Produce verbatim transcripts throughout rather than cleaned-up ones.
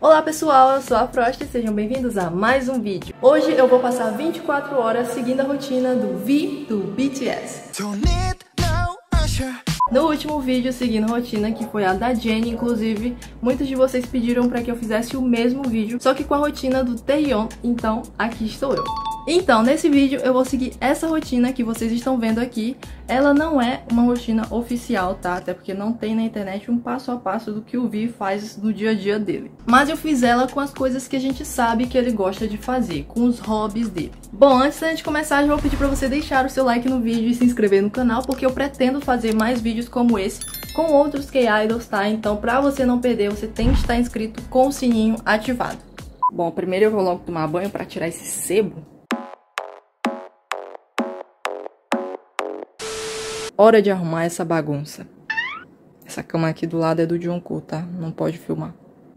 Olá pessoal, eu sou a Frost e sejam bem-vindos a mais um vídeo. Hoje eu vou passar vinte e quatro horas seguindo a rotina do V do B T S. No último vídeo seguindo a rotina, que foi a da Jennie, inclusive, muitos de vocês pediram para que eu fizesse o mesmo vídeo, só que com a rotina do Taeyeon, então aqui estou eu. Então, nesse vídeo eu vou seguir essa rotina que vocês estão vendo aqui. Ela não é uma rotina oficial, tá? Até porque não tem na internet um passo a passo do que o V faz no dia a dia dele. Mas eu fiz ela com as coisas que a gente sabe que ele gosta de fazer, com os hobbies dele. Bom, antes da gente começar, já vou pedir pra você deixar o seu like no vídeo e se inscrever no canal, porque eu pretendo fazer mais vídeos como esse, com outros K-Idols, tá? Então, pra você não perder, você tem que estar inscrito com o sininho ativado. Bom, primeiro eu vou logo tomar banho pra tirar esse sebo. Hora de arrumar essa bagunça. Essa cama aqui do lado é do Jungkook, tá? Não pode filmar.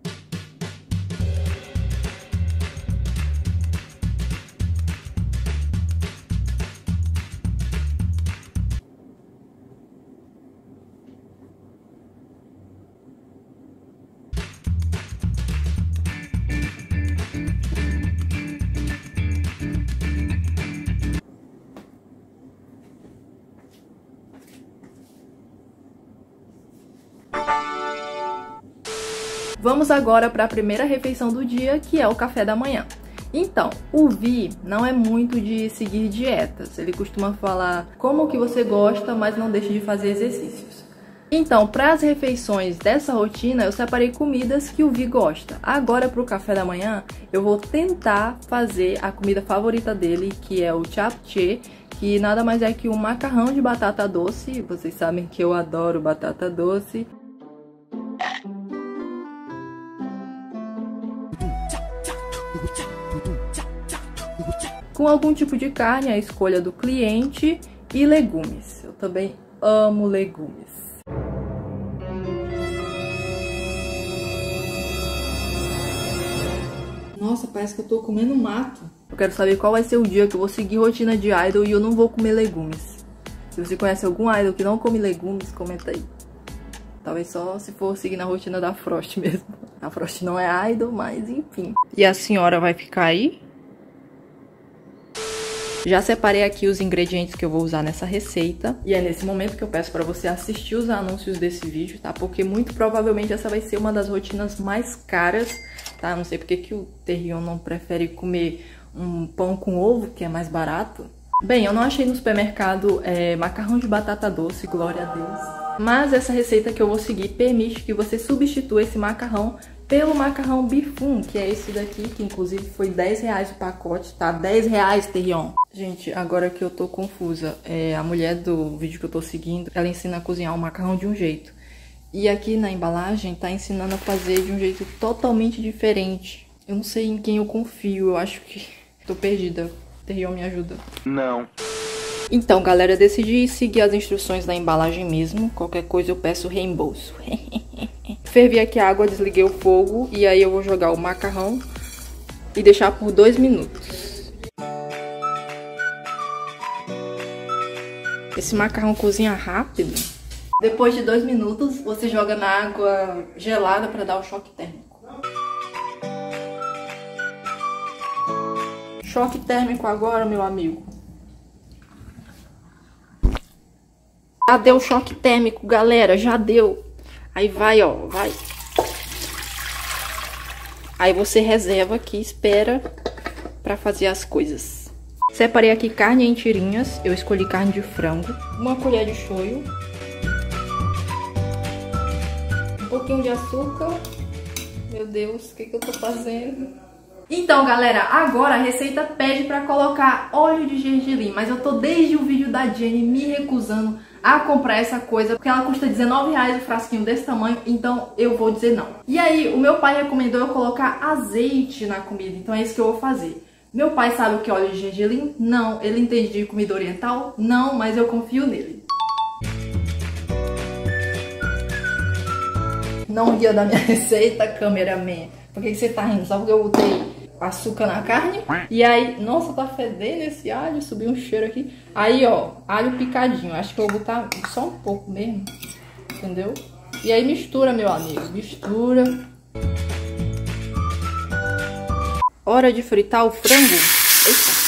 Vamos agora para a primeira refeição do dia, que é o café da manhã. Então, o V não é muito de seguir dietas. Ele costuma falar como que você gosta, mas não deixe de fazer exercícios. Então, para as refeições dessa rotina, eu separei comidas que o V gosta. Agora, para o café da manhã, eu vou tentar fazer a comida favorita dele, que é o japchae, que nada mais é que um macarrão de batata doce. Vocês sabem que eu adoro batata doce. Com algum tipo de carne, a escolha do cliente, e legumes. Eu também amo legumes. Nossa, parece que eu tô comendo mato. Eu quero saber qual vai ser o dia que eu vou seguir rotina de idol e eu não vou comer legumes. Se você conhece algum idol que não come legumes, comenta aí. Talvez só se for seguir na rotina da Frost mesmo. A Frost não é idol, mas enfim. E a senhora vai ficar aí? Já separei aqui os ingredientes que eu vou usar nessa receita. E é nesse momento que eu peço pra você assistir os anúncios desse vídeo, tá? Porque muito provavelmente essa vai ser uma das rotinas mais caras, tá? Não sei porque que o Taeyeon não prefere comer um pão com ovo, que é mais barato. Bem, eu não achei no supermercado é, macarrão de batata doce, glória a Deus. Mas essa receita que eu vou seguir permite que você substitua esse macarrão pelo macarrão bifum, que é esse daqui, que inclusive foi dez reais o pacote, tá? dez reais, Taeyeon. Gente, agora que eu tô confusa, é, a mulher do vídeo que eu tô seguindo, ela ensina a cozinhar o macarrão de um jeito. E aqui na embalagem tá ensinando a fazer de um jeito totalmente diferente. Eu não sei em quem eu confio, eu acho que tô perdida. Taeyeon, me ajuda. Não. Então, galera, decidi seguir as instruções da embalagem mesmo. Qualquer coisa eu peço reembolso. Fervi aqui a água, desliguei o fogo e aí eu vou jogar o macarrão e deixar por dois minutos. Esse macarrão cozinha rápido. Depois de dois minutos, você joga na água gelada para dar o choque térmico. Choque térmico agora, meu amigo. Já deu choque térmico, galera, já deu. Aí vai, ó, vai. Aí você reserva aqui, espera pra fazer as coisas. Separei aqui carne em tirinhas, eu escolhi carne de frango. Uma colher de shoyu. Um pouquinho de açúcar. Meu Deus, o que que eu tô fazendo? Então, galera, agora a receita pede pra colocar óleo de gergelim, mas eu tô desde o vídeo da Jennie me recusando a comprar essa coisa, porque ela custa dezenove reais o frasquinho desse tamanho, então eu vou dizer não. E aí, o meu pai recomendou eu colocar azeite na comida, então é isso que eu vou fazer. Meu pai sabe o que é óleo de gergelim? Não. Ele entende de comida oriental? Não, mas eu confio nele. Não ria da minha receita, cameraman. Por que você tá rindo? Só porque eu botei açúcar na carne. E aí, nossa, tá fedendo esse alho, subiu um cheiro aqui. Aí, ó, alho picadinho. Acho que eu vou botar só um pouco mesmo, entendeu? E aí mistura, meu amigo, mistura. Hora de fritar o frango. Eita.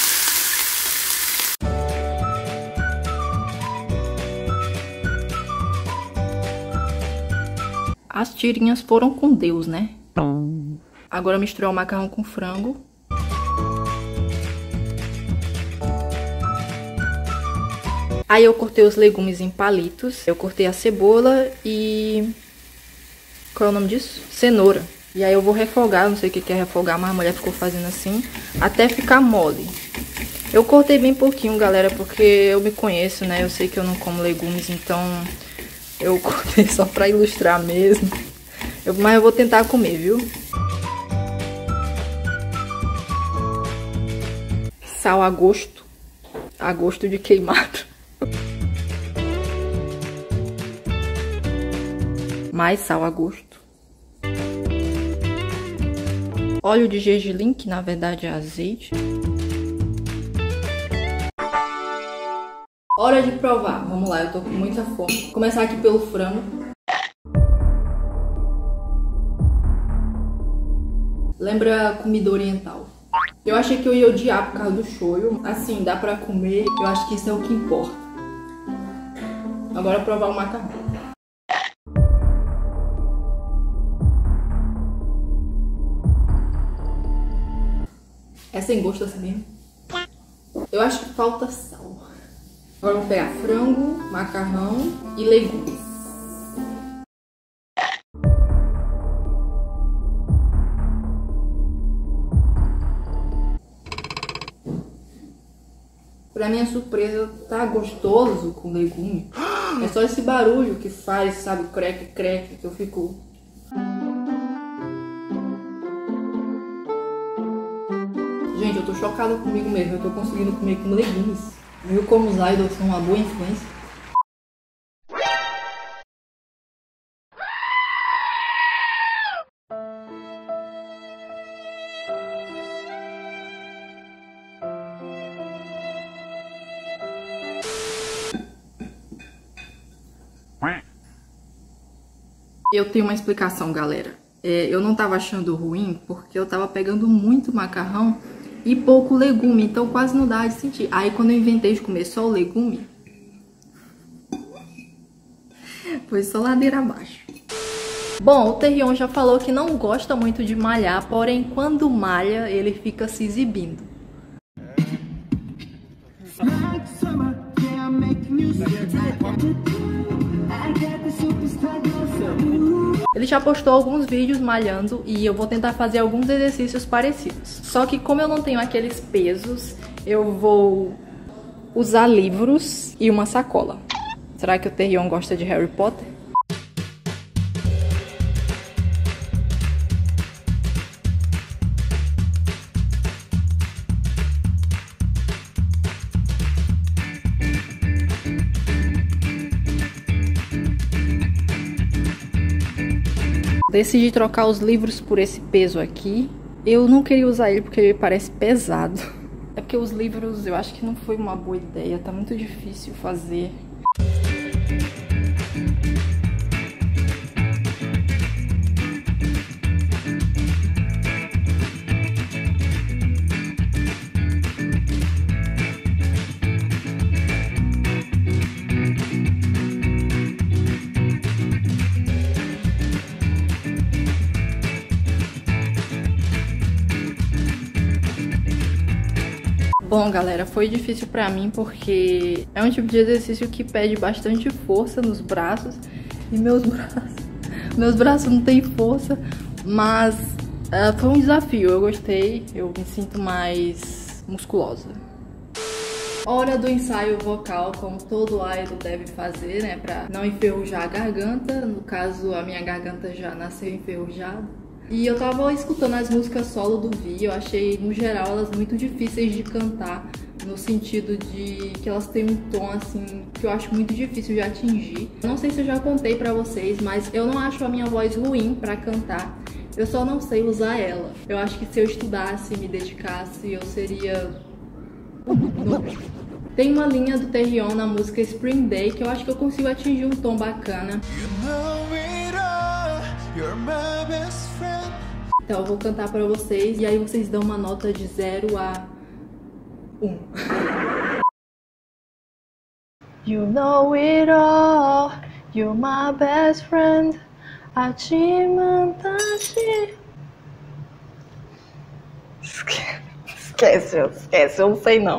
As tirinhas foram com Deus, né? Agora misturar o macarrão com frango. Aí eu cortei os legumes em palitos. Eu cortei a cebola e... qual é o nome disso? Cenoura. E aí eu vou refogar, não sei o que é refogar, mas a mulher ficou fazendo assim, até ficar mole. Eu cortei bem pouquinho, galera, porque eu me conheço, né? Eu sei que eu não como legumes, então eu cortei só pra ilustrar mesmo. Eu, mas eu vou tentar comer, viu? Sal a gosto. A gosto de queimado. Mais sal a gosto. Óleo de gergelim, que na verdade é azeite. Hora de provar. Vamos lá, eu tô com muita fome. Vou começar aqui pelo frango. Lembra comida oriental. Eu achei que eu ia odiar por causa do shoyu. Assim, dá pra comer. Eu acho que isso é o que importa. Agora provar o macarrão. É sem gosto assim mesmo. Eu acho que falta sal. Agora vamos pegar frango, macarrão e legumes. Pra minha surpresa, tá gostoso com legume. É só esse barulho que faz, sabe, creque, creque, que eu fico... Gente, eu tô chocada comigo mesmo, eu tô conseguindo comer com legumes. Viu como os idols são uma boa influência? Eu tenho uma explicação, galera. É, eu não tava achando ruim porque eu tava pegando muito macarrão e pouco legume, então quase não dá de sentir. Aí quando eu inventei de comer só o legume, foi só ladeira abaixo. Bom, o Terrion já falou que não gosta muito de malhar, porém quando malha ele fica se exibindo. Ele já postou alguns vídeos malhando e eu vou tentar fazer alguns exercícios parecidos. Só que como eu não tenho aqueles pesos, eu vou usar livros e uma sacola. Será que o Terrion gosta de Harry Potter? Decidi trocar os livros por esse peso aqui. Eu não queria usar ele porque ele parece pesado. É porque os livros eu acho que não foi uma boa ideia. Tá muito difícil fazer. Bom, galera, foi difícil pra mim porque é um tipo de exercício que pede bastante força nos braços. E meus braços... Meus braços não têm força, mas uh, foi um desafio. Eu gostei, eu me sinto mais musculosa. Hora do ensaio vocal, como todo idol deve fazer, né? Pra não enferrujar a garganta. No caso, a minha garganta já nasceu enferrujada. E eu tava escutando as músicas solo do Vi, eu achei, no geral, elas muito difíceis de cantar, no sentido de que elas têm um tom, assim, que eu acho muito difícil de atingir. Não sei se eu já contei pra vocês, mas eu não acho a minha voz ruim pra cantar, eu só não sei usar ela. Eu acho que se eu estudasse, me dedicasse, eu seria... Tem uma linha do Terrion na música Spring Day que eu acho que eu consigo atingir um tom bacana. Então eu vou cantar pra vocês e aí vocês dão uma nota de zero a um. You know it all, you're my best friend. 아침은 다시. Esquece, esquece, eu não sei não.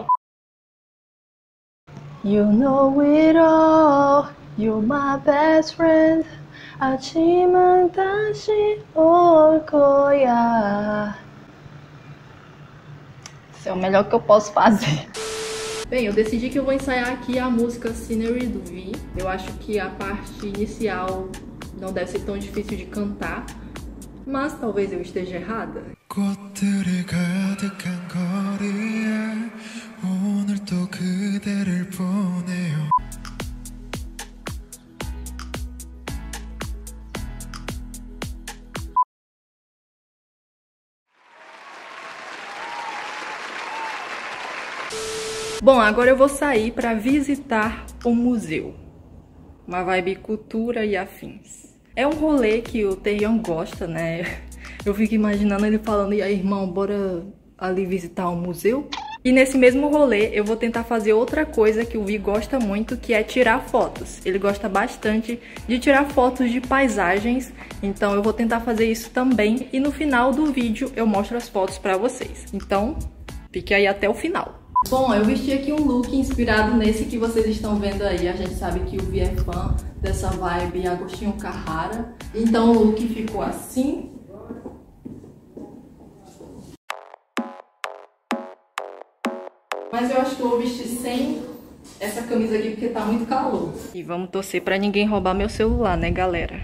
You know it all, you're my best friend. 아침은 다시 올 거야. Isso é o melhor que eu posso fazer. Bem, eu decidi que eu vou ensaiar aqui a música Scenery do V. Eu acho que a parte inicial não deve ser tão difícil de cantar, mas talvez eu esteja errada. 꽃들이 가득한 거리에 오늘 또 그대를 보내요. Bom, agora eu vou sair para visitar o museu. Uma vibe cultura e afins. É um rolê que o Taeyeon gosta, né? Eu fico imaginando ele falando, e aí, irmão, bora ali visitar um museu? E nesse mesmo rolê eu vou tentar fazer outra coisa que o Vi gosta muito, que é tirar fotos. Ele gosta bastante de tirar fotos de paisagens, então eu vou tentar fazer isso também. E no final do vídeo eu mostro as fotos pra vocês. Então, fique aí até o final. Bom, eu vesti aqui um look inspirado nesse que vocês estão vendo aí. A gente sabe que o Vi é fã dessa vibe Agostinho Carrara. Então o look ficou assim. Mas eu acho que eu vou vestir sem essa camisa aqui porque tá muito calor. E vamos torcer pra ninguém roubar meu celular, né, galera?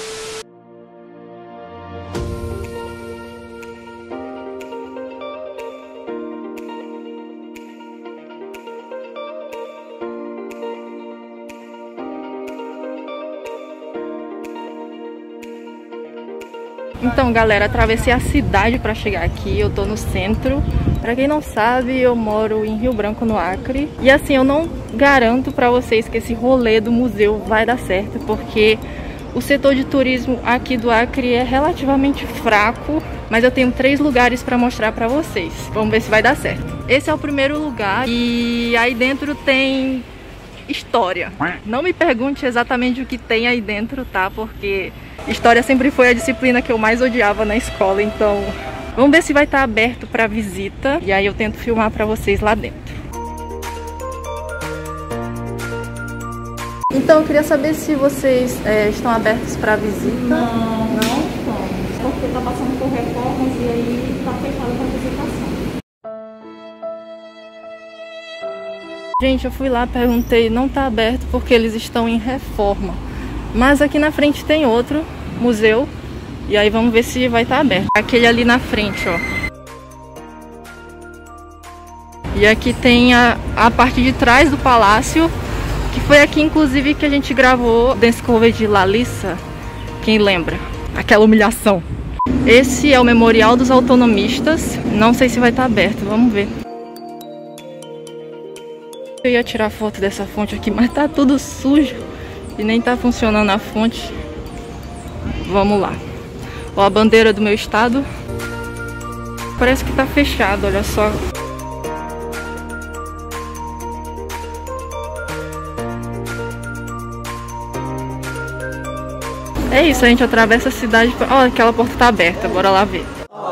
Então, galera, atravessei a cidade para chegar aqui. Eu tô no centro. Pra quem não sabe, eu moro em Rio Branco, no Acre. E assim, eu não garanto pra vocês que esse rolê do museu vai dar certo, porque o setor de turismo aqui do Acre é relativamente fraco. Mas eu tenho três lugares pra mostrar pra vocês. Vamos ver se vai dar certo. Esse é o primeiro lugar e aí dentro tem história. Não me pergunte exatamente o que tem aí dentro, tá? Porque história sempre foi a disciplina que eu mais odiava na escola, então vamos ver se vai estar aberto para visita e aí eu tento filmar para vocês lá dentro. Então eu queria saber se vocês é, estão abertos para visita. Não, não estamos, porque está passando por reformas e aí está fechado para visitação. Gente, eu fui lá, perguntei, não tá aberto porque eles estão em reforma. Mas aqui na frente tem outro museu. E aí vamos ver se vai estar aberto. Aquele ali na frente, ó. E aqui tem a, a parte de trás do palácio. Que foi aqui, inclusive, que a gente gravou Dance Cover de Lalissa. Quem lembra? Aquela humilhação. Esse é o Memorial dos Autonomistas. Não sei se vai estar aberto, vamos ver. Eu ia tirar foto dessa fonte aqui, mas tá tudo sujo e nem tá funcionando a fonte. Vamos lá. Ó, a bandeira do meu estado. Parece que tá fechado, olha só. É isso, a gente atravessa a cidade. Ó, aquela porta tá aberta, bora lá ver.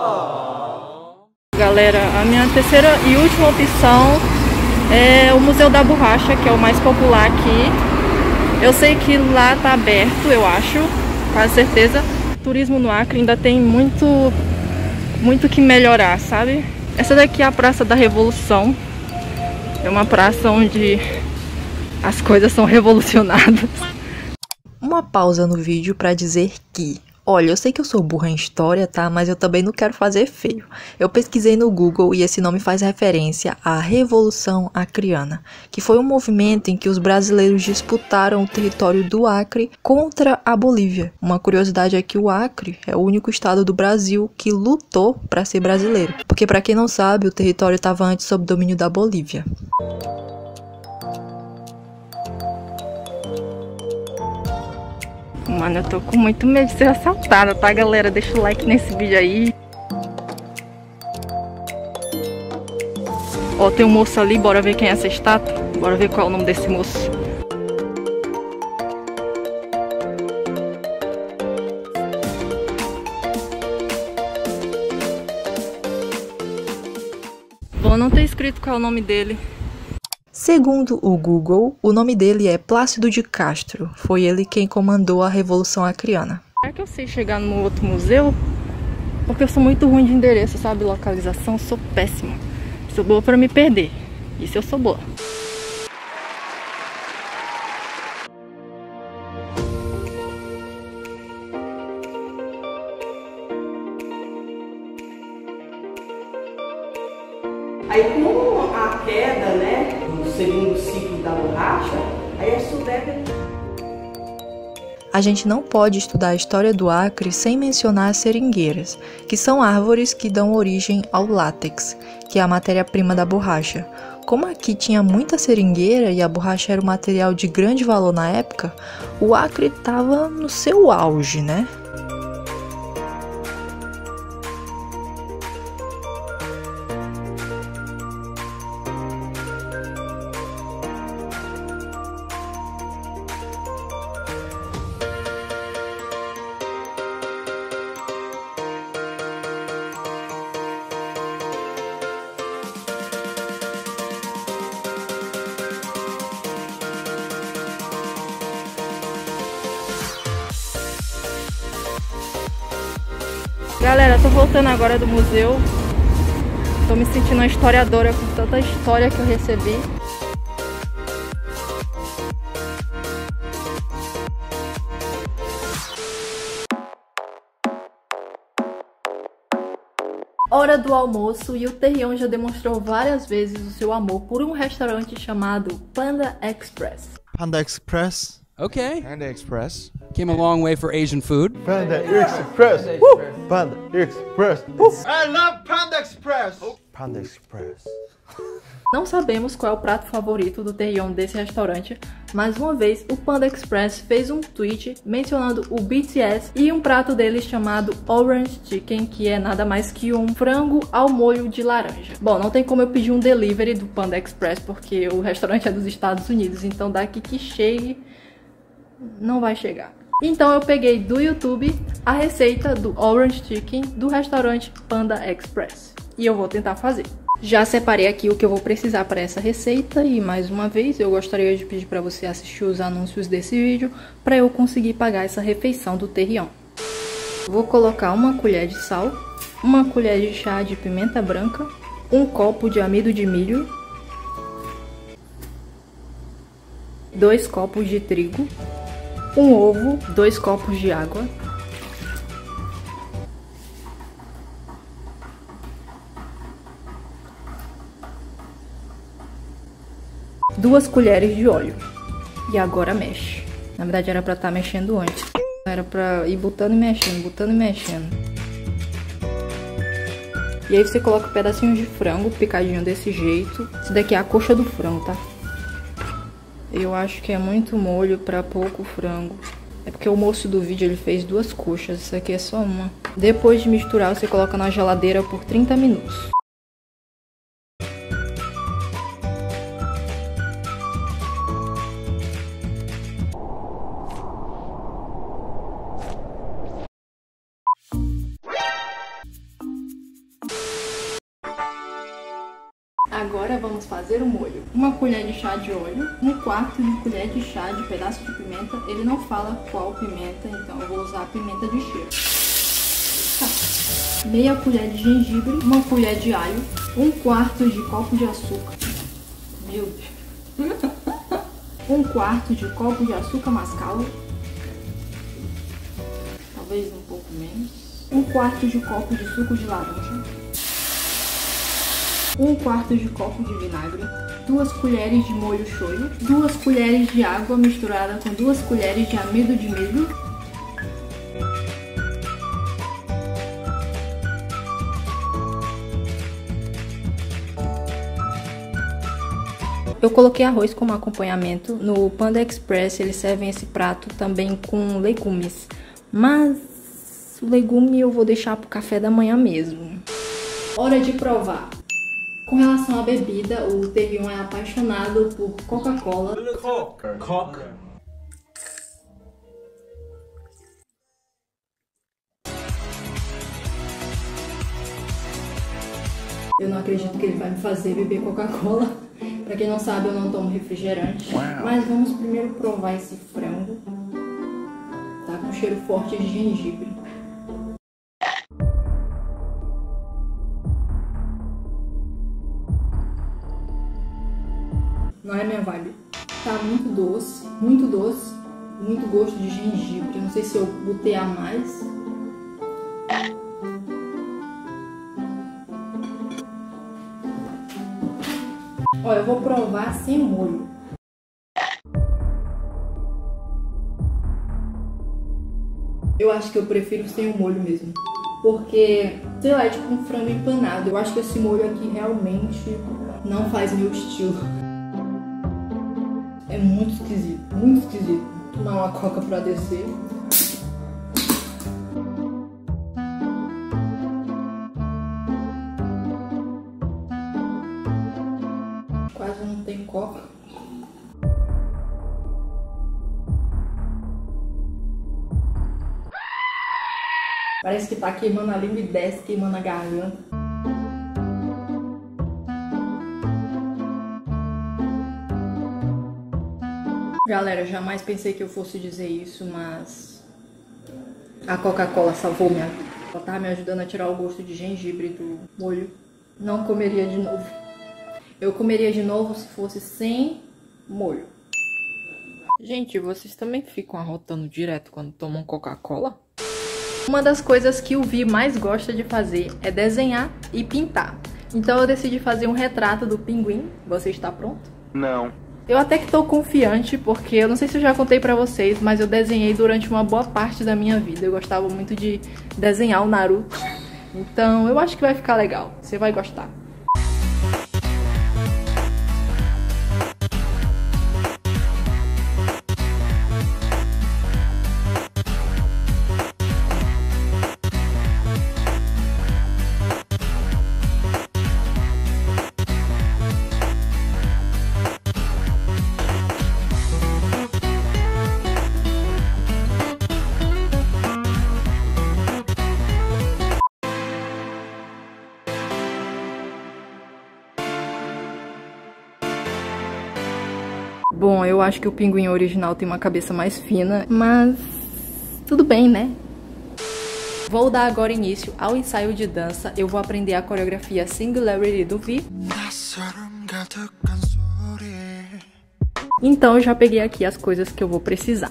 Galera, a minha terceira e última opção é o Museu da Borracha, que é o mais popular aqui. Eu sei que lá tá aberto, eu acho, quase certeza. O turismo no Acre ainda tem muito, muito que melhorar, sabe? Essa daqui é a Praça da Revolução. É uma praça onde as coisas são revolucionadas. Uma pausa no vídeo para dizer que... Olha, eu sei que eu sou burra em história, tá? Mas eu também não quero fazer feio. Eu pesquisei no Google e esse nome faz referência à Revolução Acreana, que foi um movimento em que os brasileiros disputaram o território do Acre contra a Bolívia. Uma curiosidade é que o Acre é o único estado do Brasil que lutou para ser brasileiro. Porque, para quem não sabe, o território estava antes sob domínio da Bolívia. Mano, eu tô com muito medo de ser assaltada, tá, galera? Deixa o like nesse vídeo aí. Ó, tem um moço ali, bora ver quem é essa estátua. Bora ver qual é o nome desse moço. Bom, não tem escrito qual é o nome dele. Segundo o Google, o nome dele é Plácido de Castro. Foi ele quem comandou a Revolução Acreana. Será que eu sei chegar no outro museu? Porque eu sou muito ruim de endereço, sabe? Localização, sou péssima. Sou boa pra me perder. Isso eu sou boa. Aí com a queda, né, no segundo ciclo da borracha, aí isso deve... A gente não pode estudar a história do Acre sem mencionar as seringueiras, que são árvores que dão origem ao látex, que é a matéria-prima da borracha. Como aqui tinha muita seringueira e a borracha era um material de grande valor na época, o Acre estava no seu auge, né? Galera, tô voltando agora do museu. Tô me sentindo uma historiadora com tanta história que eu recebi. Hora do almoço e o Terrion já demonstrou várias vezes o seu amor por um restaurante chamado Panda Express. Panda Express. Okay. Panda Express. Came a long way for Asian food. Panda Express. Woo! Panda Express. Woo! I love Panda Express. Panda Express. Não sabemos qual é o prato favorito do Terrion desse restaurante, mas uma vez o Panda Express fez um tweet mencionando o B T S e um prato deles chamado Orange Chicken, que é nada mais que um frango ao molho de laranja. Bom, não tem como eu pedir um delivery do Panda Express porque o restaurante é dos Estados Unidos, então daqui que chegue, não vai chegar. Então eu peguei do YouTube a receita do Orange Chicken do restaurante Panda Express e eu vou tentar fazer. Já separei aqui o que eu vou precisar para essa receita e mais uma vez eu gostaria de pedir para você assistir os anúncios desse vídeo para eu conseguir pagar essa refeição do Terrion. Vou colocar uma colher de sal, uma colher de chá de pimenta branca, um copo de amido de milho, dois copos de trigo, um ovo, dois copos de água, duas colheres de óleo. E agora mexe. Na verdade era pra estar mexendo antes. Era pra ir botando e mexendo, botando e mexendo. E aí você coloca pedacinhos de frango picadinho desse jeito. Esse daqui é a coxa do frango, tá? Eu acho que é muito molho pra pouco frango. É porque o moço do vídeo ele fez duas coxas, isso aqui é só uma. Depois de misturar, você coloca na geladeira por trinta minutos. Agora vamos fazer o molho. Uma colher de chá de óleo, um quarto de colher de chá de pedaço de pimenta. Ele não fala qual pimenta, então eu vou usar a pimenta de cheiro. Tá. Meia colher de gengibre, uma colher de alho, um quarto de copo de açúcar. Meu Deus. Um quarto de copo de açúcar mascavo. Talvez um pouco menos. Um quarto de copo de suco de laranja. Um quarto de copo de vinagre, duas colheres de molho shoyu, duas colheres de água misturada com duas colheres de amido de milho, eu coloquei arroz como acompanhamento. No Panda Express eles servem esse prato também com legumes, mas o legume eu vou deixar pro café da manhã mesmo. Hora de provar. Com relação à bebida, o Taehyung é apaixonado por Coca-Cola. Coca. Eu não acredito que ele vai me fazer beber Coca-Cola. Pra quem não sabe, eu não tomo refrigerante. Wow. Mas vamos primeiro provar esse frango. Tá com cheiro forte de gengibre. Não é minha vibe. Tá muito doce, muito doce, muito gosto de gengibre. Não sei se eu botei a mais. Olha, eu vou provar sem molho. Eu acho que eu prefiro sem o molho mesmo. Porque, sei lá, é tipo um frango empanado. Eu acho que esse molho aqui realmente não faz meu estilo. É muito esquisito, muito esquisito. Vou tomar uma coca pra descer. Quase não tem coca. Parece que tá queimando a língua e desce, queimando a garganta. Galera, eu jamais pensei que eu fosse dizer isso, mas a Coca-Cola salvou minha vida. Ela tava me ajudando a tirar o gosto de gengibre do molho. Não comeria de novo. Eu comeria de novo se fosse sem molho. Gente, vocês também ficam arrotando direto quando tomam Coca-Cola? Uma das coisas que o Vi mais gosta de fazer é desenhar e pintar. Então eu decidi fazer um retrato do pinguim. Você está pronto? Não. Eu até que tô confiante, porque eu não sei se eu já contei pra vocês, mas eu desenhei durante uma boa parte da minha vida. Eu gostava muito de desenhar o Naruto. Então eu acho que vai ficar legal. Você vai gostar. Bom, eu acho que o pinguim original tem uma cabeça mais fina, mas tudo bem, né? Vou dar agora início ao ensaio de dança. Eu vou aprender a coreografia Singularity do Vi. Então eu já peguei aqui as coisas que eu vou precisar.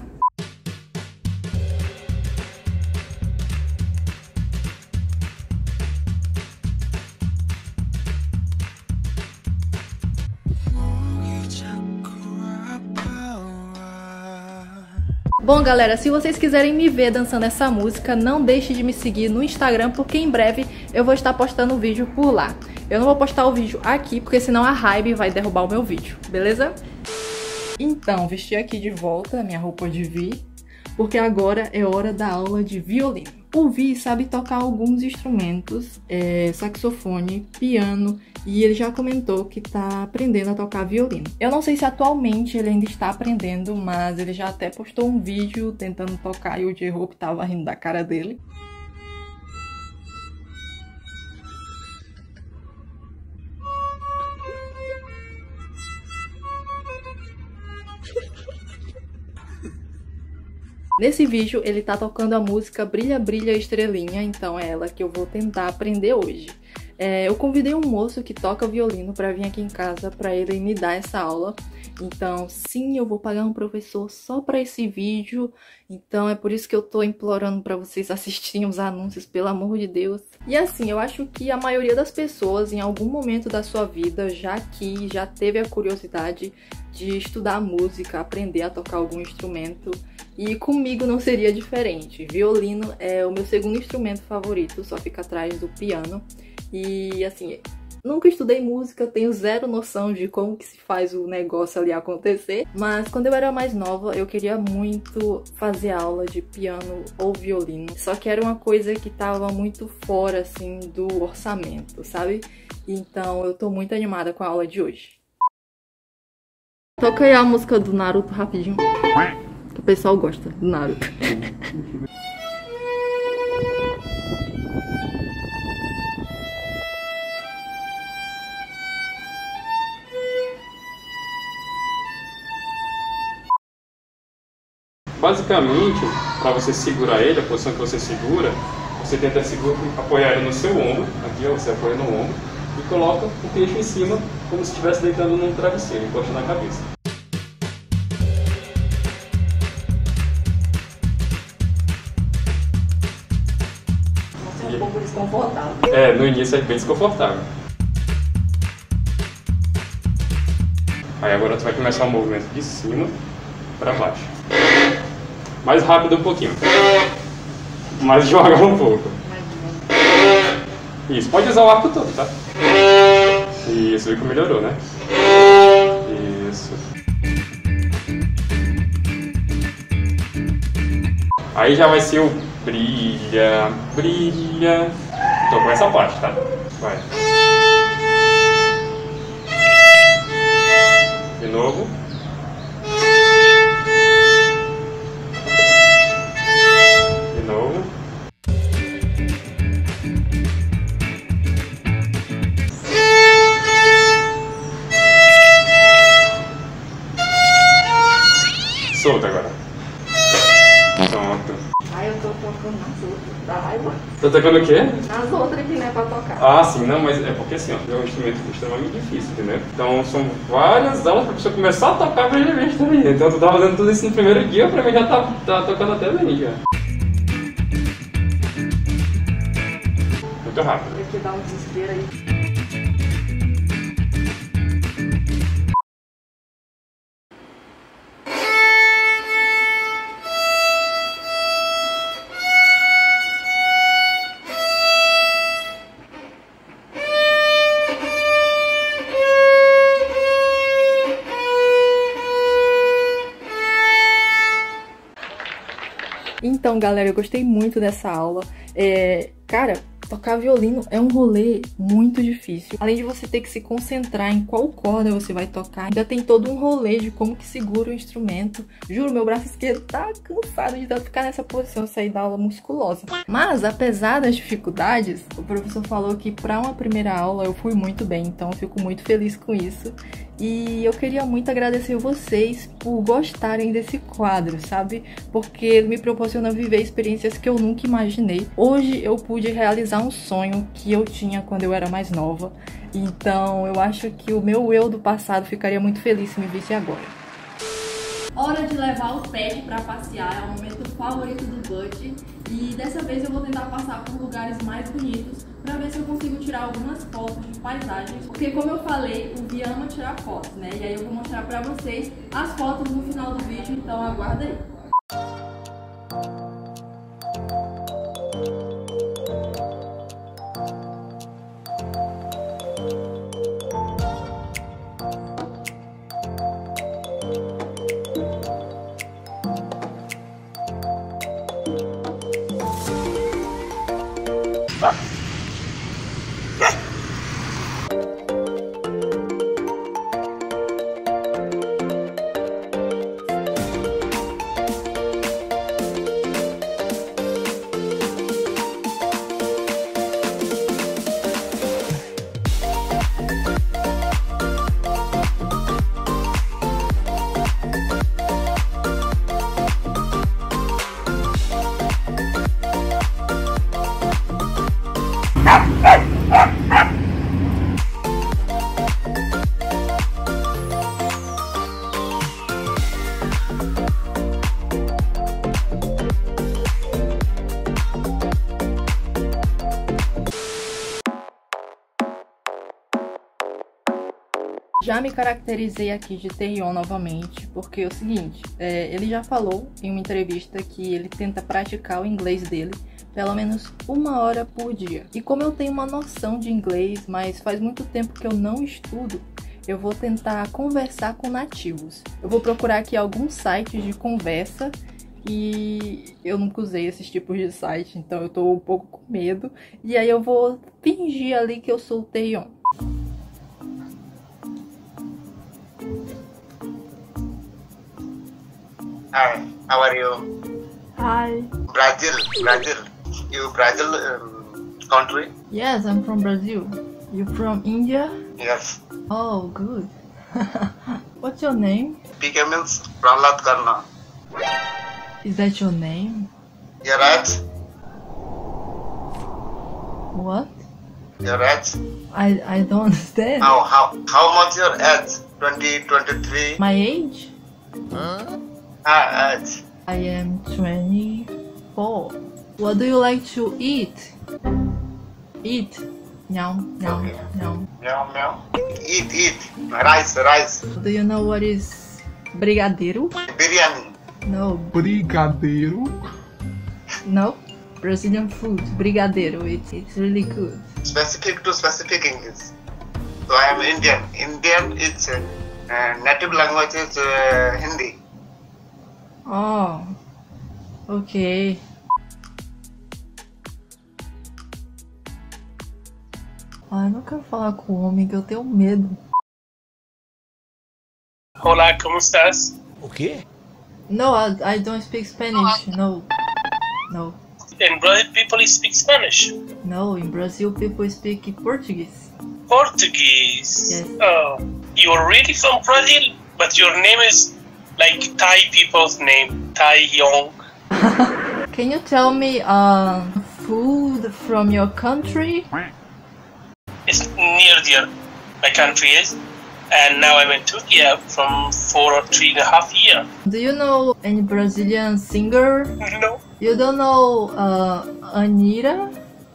Bom, galera, se vocês quiserem me ver dançando essa música, não deixe de me seguir no Instagram, porque em breve eu vou estar postando o vídeo por lá. Eu não vou postar o vídeo aqui, porque senão a Hybe vai derrubar o meu vídeo, beleza? Então, vesti aqui de volta a minha roupa de Vi, porque agora é hora da aula de violino. O Vi sabe tocar alguns instrumentos, é, saxofone, piano, e ele já comentou que tá aprendendo a tocar violino. Eu não sei se atualmente ele ainda está aprendendo, mas ele já até postou um vídeo tentando tocar e o J-Hope tava rindo da cara dele. Nesse vídeo ele tá tocando a música Brilha, Brilha, Estrelinha, então é ela que eu vou tentar aprender hoje. É, eu convidei um moço que toca violino pra vir aqui em casa pra ele me dar essa aula. Então sim, eu vou pagar um professor só pra esse vídeo. Então é por isso que eu tô implorando pra vocês assistirem os anúncios, pelo amor de Deus. E assim, eu acho que a maioria das pessoas em algum momento da sua vida já quis, já teve a curiosidade de estudar música, aprender a tocar algum instrumento. E comigo não seria diferente. Violino é o meu segundo instrumento favorito, só fica atrás do piano. E assim, Nunca estudei música, tenho zero noção de como que se faz o negócio ali acontecer, mas quando eu era mais nova eu queria muito fazer aula de piano ou violino, só que era uma coisa que tava muito fora assim do orçamento, sabe? Então eu tô muito animada com a aula de hoje. Toca aí a música do Naruto rapidinho, que o pessoal gosta do Naruto. Basicamente, para você segurar ele, a posição que você segura, você tenta segura, apoiar ele no seu ombro, aqui ó, você apoia no ombro, e coloca o queixo em cima, como se estivesse deitando num travesseiro, encosta na cabeça. Você é um pouco desconfortável. É, no início é bem desconfortável. Aí agora tu vai começar o movimento de cima para baixo. Mais rápido um pouquinho. Mais devagar um pouco. Isso, pode usar o arco todo, tá? Isso, viu que melhorou, né? Isso. Aí já vai ser o brilha, brilha. Tô com essa parte, tá? Vai. De novo. De novo. Solta agora. Pronto. Ai, eu tô tocando nas outras, dá raiva. Tá tocando o quê? Nas outras que não é pra tocar. Ah, sim, não, mas é porque assim, ó, é um instrumento extremamente difícil, entendeu? Então são várias aulas pra pessoa começar a tocar pra ele também. Então tu tá fazendo tudo isso no primeiro dia, pra mim já tá, tá tocando até bem já. Muito rápido. Tem que dar um desespero aí. Então, galera, eu gostei muito dessa aula. É, cara, tocar violino é um rolê muito difícil. Além de você ter que se concentrar em qual corda você vai tocar, ainda tem todo um rolê de como que segura o instrumento. Juro, meu braço esquerdo tá cansado de ficar nessa posição, eu saí da aula musculosa. Mas, apesar das dificuldades, o professor falou que para uma primeira aula eu fui muito bem, então eu fico muito feliz com isso. E eu queria muito agradecer vocês por gostarem desse quadro, sabe? Porque ele me proporciona viver experiências que eu nunca imaginei. Hoje eu pude realizar um sonho que eu tinha quando eu era mais nova. Então eu acho que o meu eu do passado ficaria muito feliz se me visse agora. Hora de levar o pet pra passear, é o momento favorito do Bud. E dessa vez eu vou tentar passar por lugares mais bonitos pra ver se eu consigo tirar algumas fotos de paisagens. Porque como eu falei, o Bia ama tirar fotos, né? E aí eu vou mostrar pra vocês as fotos no final do vídeo, então aguarda aí. Já me caracterizei aqui de Terrion novamente, porque é o seguinte, é, ele já falou em uma entrevista que ele tenta praticar o inglês dele pelo menos uma hora por dia. E como eu tenho uma noção de inglês, mas faz muito tempo que eu não estudo, eu vou tentar conversar com nativos. Eu vou procurar aqui alguns sites de conversa e eu nunca usei esses tipos de site, então eu tô um pouco com medo. E aí eu vou fingir ali que eu sou o Taeyeon. Hi, how are you? Hi. Brazil, Brazil. You Brazil um, country? Yes, I'm from Brazil. You from India? Yes. Oh, good. What's your name? P K means Prahlad Karna. Is that your name? Your age? What? Your age? I, I don't understand. How, how, how much your age? twenty, twenty-three? My age? Ah, age. I am twenty-four. What do you like to eat? Eat. Meow, meow, Okay. meow. Meow, meow. Eat, eat. Rice, rice. Do you know what is brigadeiro? Biryani. No. Brigadeiro. No? Brazilian food. Brigadeiro. It's, it's really good. Specific to specific English. So I am Indian. Indian is uh, uh, native language is uh, Hindi. Oh. Ok. Ai, eu não quero falar com o homem que eu tenho medo. Olá, como estás? O quê? No, I, I don't speak Spanish. No. No. In Brazil, people speak Spanish. No, in Brazil people speak Portuguese. Portuguese. Yes. Oh, you're really from Brazil, but your name is like Thai people's name, Taeyeon. Can you tell me uh, food from your country? It's near there, my country is. And now I'm in Turkey from four or three and a half years. Do you know any Brazilian singer? No. You don't know uh, Anitta?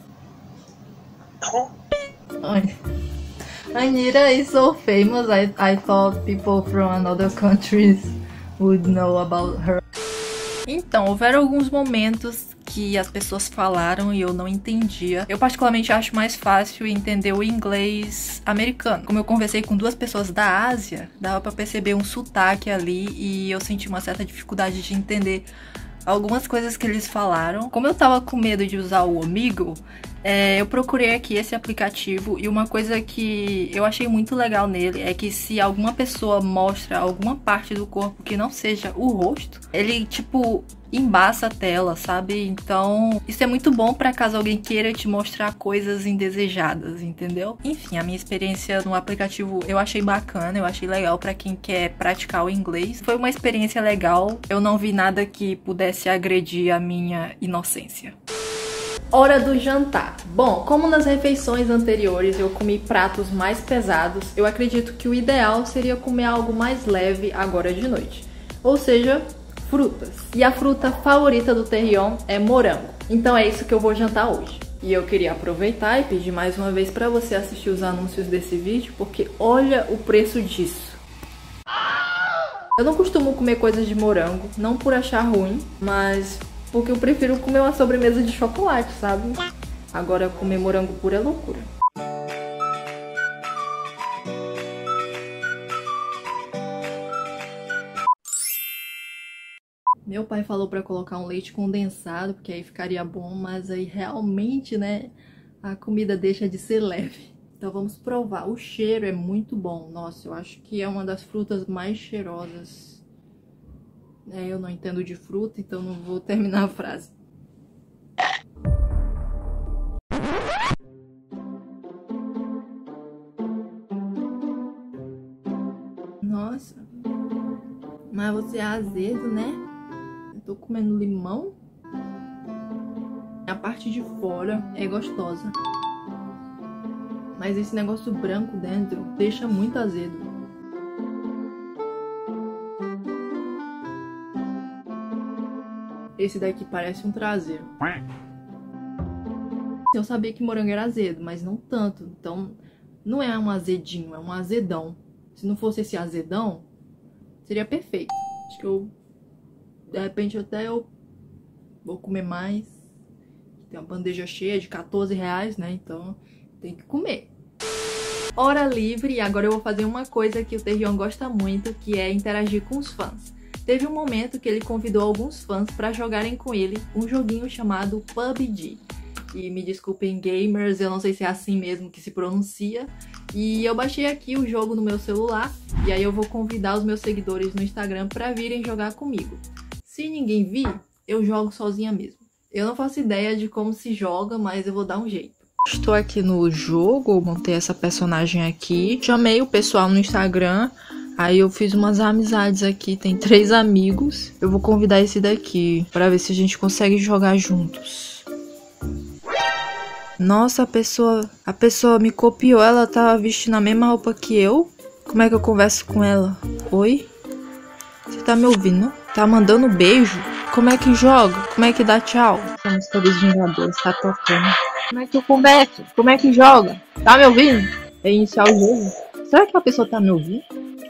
Who? An- Anitta is so famous, I, I thought people from another countries would know about her. Então, houveram alguns momentos que as pessoas falaram e eu não entendia. Eu particularmente acho mais fácil entender o inglês americano. Como eu conversei com duas pessoas da Ásia, dava pra perceber um sotaque ali e eu senti uma certa dificuldade de entender algumas coisas que eles falaram. Como eu tava com medo de usar o Omegle, é, eu procurei aqui esse aplicativo e uma coisa que eu achei muito legal nele é que se alguma pessoa mostra alguma parte do corpo que não seja o rosto, ele tipo embaça a tela, sabe? Então isso é muito bom pra caso alguém queira te mostrar coisas indesejadas, entendeu? Enfim, a minha experiência no aplicativo eu achei bacana, eu achei legal pra quem quer praticar o inglês. Foi uma experiência legal, eu não vi nada que pudesse agredir a minha inocência. Hora do jantar. Bom, como nas refeições anteriores eu comi pratos mais pesados, eu acredito que o ideal seria comer algo mais leve agora de noite. Ou seja, frutas. E a fruta favorita do Taeyeon é morango. Então é isso que eu vou jantar hoje. E eu queria aproveitar e pedir mais uma vez para você assistir os anúncios desse vídeo, porque olha o preço disso. Eu não costumo comer coisas de morango, não por achar ruim, mas porque eu prefiro comer uma sobremesa de chocolate, sabe? Agora comer morango puro é loucura. Meu pai falou pra colocar um leite condensado, porque aí ficaria bom, mas aí realmente, né, a comida deixa de ser leve. Então vamos provar. O cheiro é muito bom. Nossa, eu acho que é uma das frutas mais cheirosas. É, eu não entendo de fruta, então não vou terminar a frase. Nossa, mas você é azedo, né? Eu tô comendo limão. A parte de fora é gostosa, mas esse negócio branco dentro deixa muito azedo. Esse daqui parece um traseiro. Eu sabia que morango era azedo, mas não tanto. Então, não é um azedinho, é um azedão. Se não fosse esse azedão, seria perfeito. Acho que eu... De repente até eu vou comer mais. Tem uma bandeja cheia de quatorze reais, né? Então tem que comer. Hora livre, e agora eu vou fazer uma coisa que o Terrion gosta muito, que é interagir com os fãs. Teve um momento que ele convidou alguns fãs para jogarem com ele um joguinho chamado P U B G. E me desculpem gamers, eu não sei se é assim mesmo que se pronuncia. E eu baixei aqui o jogo no meu celular, e aí eu vou convidar os meus seguidores no Instagram para virem jogar comigo. Se ninguém vir, eu jogo sozinha mesmo. Eu não faço ideia de como se joga, mas eu vou dar um jeito. Estou aqui no jogo, montei essa personagem aqui, chamei o pessoal no Instagram, aí eu fiz umas amizades aqui, tem três amigos. Eu vou convidar esse daqui para ver se a gente consegue jogar juntos. Nossa, a pessoa, a pessoa me copiou, ela tava vestindo a mesma roupa que eu. Como é que eu converso com ela? Oi? Você tá me ouvindo? Tá mandando beijo? Como é que joga? Como é que dá tchau? Essa música dos Vingadores tá tocando. Como é que eu converso? Como é que joga? Tá me ouvindo? É iniciar o jogo. Será que a pessoa tá me ouvindo?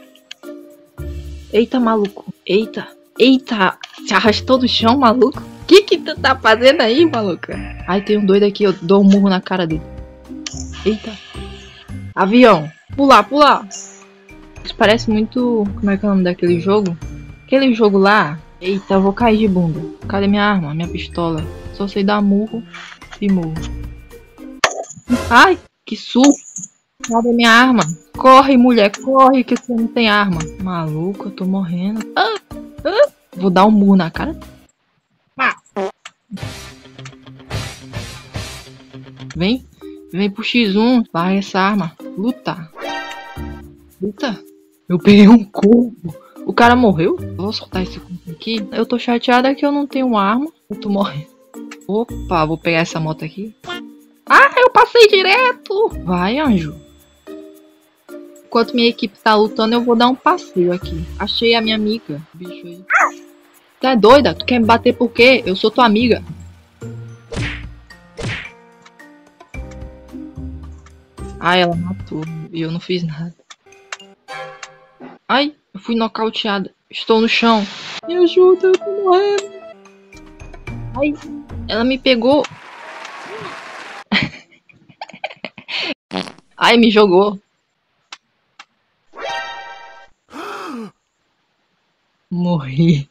Eita, maluco. Eita. Eita. Se arrastou do chão, maluco. O que que tu tá fazendo aí, maluca? Ai, tem um doido aqui. Eu dou um murro na cara dele. Eita. Avião. Pular, pular. Isso parece muito... Como é que é o nome daquele jogo? Aquele jogo lá. Eita, eu vou cair de bunda. Cadê minha arma? Minha pistola. Só sei dar murro e murro. Ai, que susto. Cadê minha arma? Corre, mulher, corre que você não tem arma. Maluco, eu tô morrendo. Ah, ah. Vou dar um murro na cara. Ah. Vem, vem pro X um. Vai essa arma. Luta. Luta. Eu peguei um corpo. O cara morreu? Eu vou soltar esse corpo aqui. Eu tô chateada que eu não tenho arma. Eu tô morrendo. Opa, vou pegar essa moto aqui. Ah, eu passei direto. Vai, anjo. Enquanto minha equipe tá lutando, eu vou dar um passeio aqui. Achei a minha amiga. Bicho aí. Tu é doida? Tu quer me bater por quê? Eu sou tua amiga. Ah, ela matou. E eu não fiz nada. Ai, eu fui nocauteada. Estou no chão. Me ajuda, eu tô morrendo. Ai, ela me pegou. Ai, me jogou. Morri.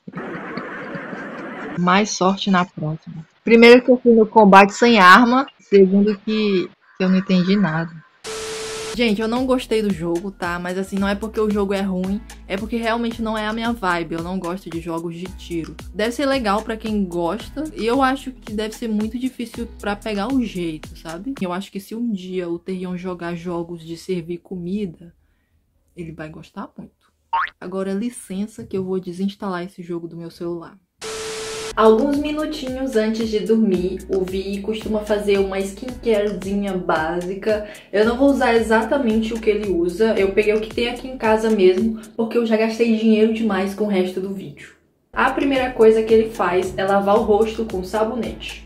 Mais sorte na próxima. Primeiro que eu fui no combate sem arma. Segundo que eu não entendi nada. Gente, eu não gostei do jogo, tá? Mas assim, não é porque o jogo é ruim, é porque realmente não é a minha vibe. Eu não gosto de jogos de tiro. Deve ser legal pra quem gosta, e eu acho que deve ser muito difícil pra pegar o jeito, sabe? Eu acho que se um dia o Terrion jogar jogos de servir comida, ele vai gostar muito. Agora, licença que eu vou desinstalar esse jogo do meu celular. Alguns minutinhos antes de dormir, o Vi costuma fazer uma skincarezinha básica. Eu não vou usar exatamente o que ele usa, eu peguei o que tem aqui em casa mesmo, porque eu já gastei dinheiro demais com o resto do vídeo. A primeira coisa que ele faz é lavar o rosto com sabonete.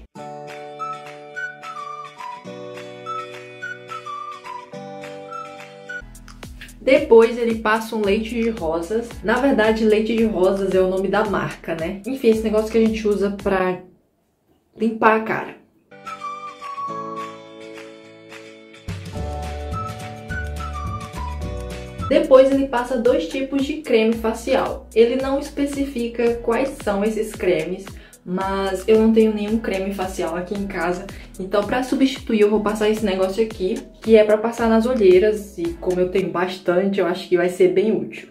Depois ele passa um leite de rosas. Na verdade, leite de rosas é o nome da marca, né? Enfim, esse negócio que a gente usa pra limpar a cara. Depois ele passa dois tipos de creme facial. Ele não especifica quais são esses cremes, mas eu não tenho nenhum creme facial aqui em casa. Então, pra substituir, eu vou passar esse negócio aqui, que é pra passar nas olheiras. E como eu tenho bastante, eu acho que vai ser bem útil.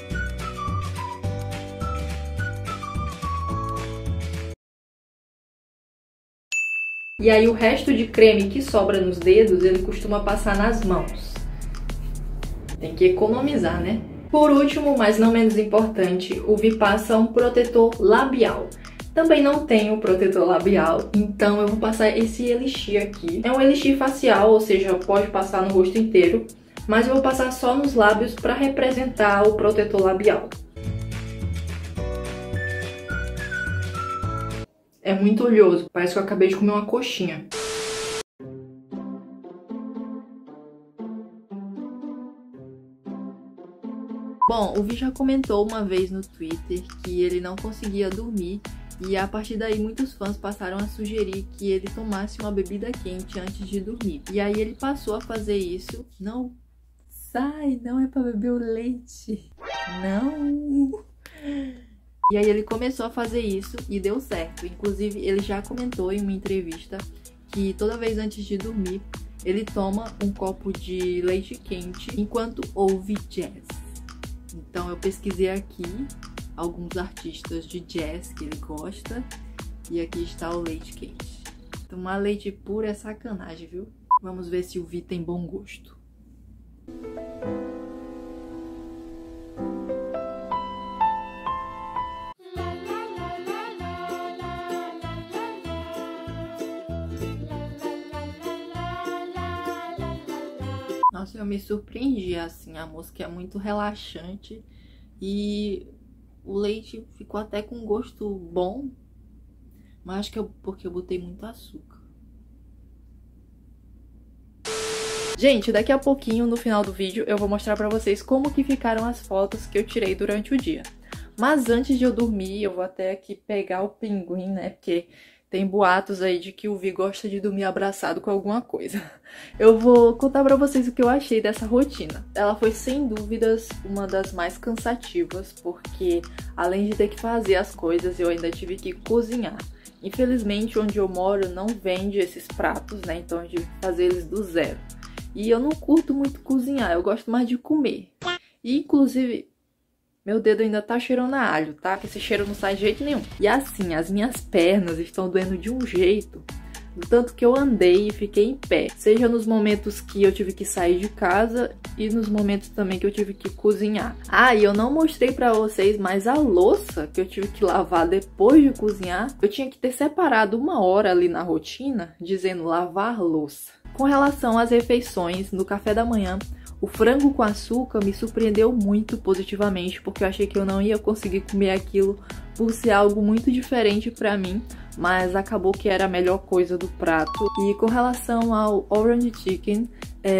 E aí, o resto de creme que sobra nos dedos, ele costuma passar nas mãos. Tem que economizar, né? Por último, mas não menos importante, o Vi passa um protetor labial. Também não tenho protetor labial, então eu vou passar esse elixir aqui. É um elixir facial, ou seja, pode passar no rosto inteiro, mas eu vou passar só nos lábios para representar o protetor labial. É muito oleoso, parece que eu acabei de comer uma coxinha. Bom, o Vi já comentou uma vez no Twitter que ele não conseguia dormir e a partir daí muitos fãs passaram a sugerir que ele tomasse uma bebida quente antes de dormir. E aí ele passou a fazer isso. Não, sai, não é pra beber o leite. Não. E aí ele começou a fazer isso e deu certo. Inclusive ele já comentou em uma entrevista que toda vez antes de dormir ele toma um copo de leite quente enquanto ouve jazz. Então eu pesquisei aqui alguns artistas de jazz que ele gosta e aqui está o leite quente. Tomar leite puro é sacanagem, viu? Vamos ver se o Vi tem bom gosto. Nossa, eu me surpreendi, assim, a música é muito relaxante e o leite ficou até com gosto bom, mas acho que é porque eu botei muito açúcar. Gente, daqui a pouquinho, no final do vídeo, eu vou mostrar pra vocês como que ficaram as fotos que eu tirei durante o dia. Mas antes de eu dormir, eu vou até aqui pegar o pinguim, né, porque tem boatos aí de que o Vi gosta de dormir abraçado com alguma coisa. Eu vou contar pra vocês o que eu achei dessa rotina. Ela foi, sem dúvidas, uma das mais cansativas, porque além de ter que fazer as coisas, eu ainda tive que cozinhar. Infelizmente, onde eu moro não vende esses pratos, né? Então eu tive que fazer eles do zero. E eu não curto muito cozinhar, eu gosto mais de comer. E, inclusive, meu dedo ainda tá cheirando a alho, tá? Que esse cheiro não sai de jeito nenhum. E assim, as minhas pernas estão doendo de um jeito, do tanto que eu andei e fiquei em pé. Seja nos momentos que eu tive que sair de casa e nos momentos também que eu tive que cozinhar. Ah, e eu não mostrei pra vocês, mas a louça que eu tive que lavar depois de cozinhar, eu tinha que ter separado uma hora ali na rotina, dizendo lavar louça. Com relação às refeições, no café da manhã, o frango com açúcar me surpreendeu muito positivamente, porque eu achei que eu não ia conseguir comer aquilo por ser algo muito diferente pra mim, mas acabou que era a melhor coisa do prato. E com relação ao orange chicken,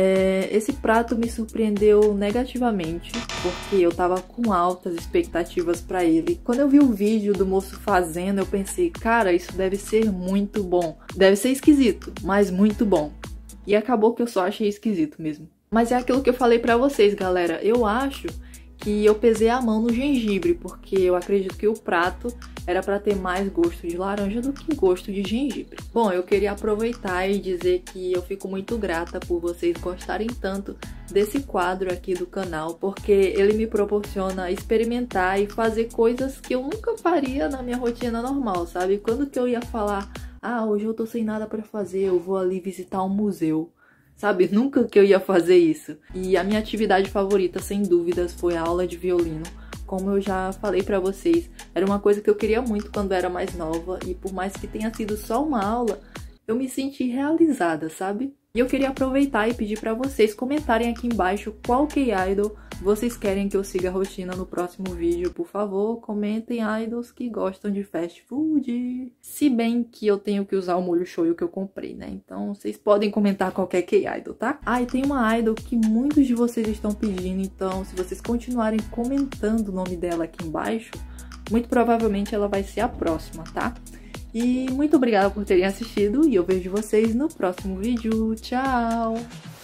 é, esse prato me surpreendeu negativamente, porque eu tava com altas expectativas pra ele. Quando eu vi o vídeo do moço fazendo, eu pensei, cara, isso deve ser muito bom. Deve ser esquisito, mas muito bom. E acabou que eu só achei esquisito mesmo. Mas é aquilo que eu falei pra vocês, galera. Eu acho que eu pesei a mão no gengibre, porque eu acredito que o prato era pra ter mais gosto de laranja do que gosto de gengibre. Bom, eu queria aproveitar e dizer que eu fico muito grata por vocês gostarem tanto desse quadro aqui do canal, porque ele me proporciona experimentar e fazer coisas que eu nunca faria na minha rotina normal, sabe? Quando que eu ia falar, ah, hoje eu tô sem nada pra fazer, eu vou ali visitar um museu. Sabe, nunca que eu ia fazer isso. E a minha atividade favorita, sem dúvidas, foi a aula de violino. Como eu já falei pra vocês, era uma coisa que eu queria muito quando era mais nova. E por mais que tenha sido só uma aula, eu me senti realizada, sabe? E eu queria aproveitar e pedir pra vocês comentarem aqui embaixo qual K-idol vocês querem que eu siga a rotina no próximo vídeo. Por favor, comentem idols que gostam de fast food. Se bem que eu tenho que usar o molho shoyu que eu comprei, né? Então vocês podem comentar qualquer K-idol, tá? Ah, e tem uma idol que muitos de vocês estão pedindo, então se vocês continuarem comentando o nome dela aqui embaixo, muito provavelmente ela vai ser a próxima, tá? E muito obrigada por terem assistido e eu vejo vocês no próximo vídeo. Tchau!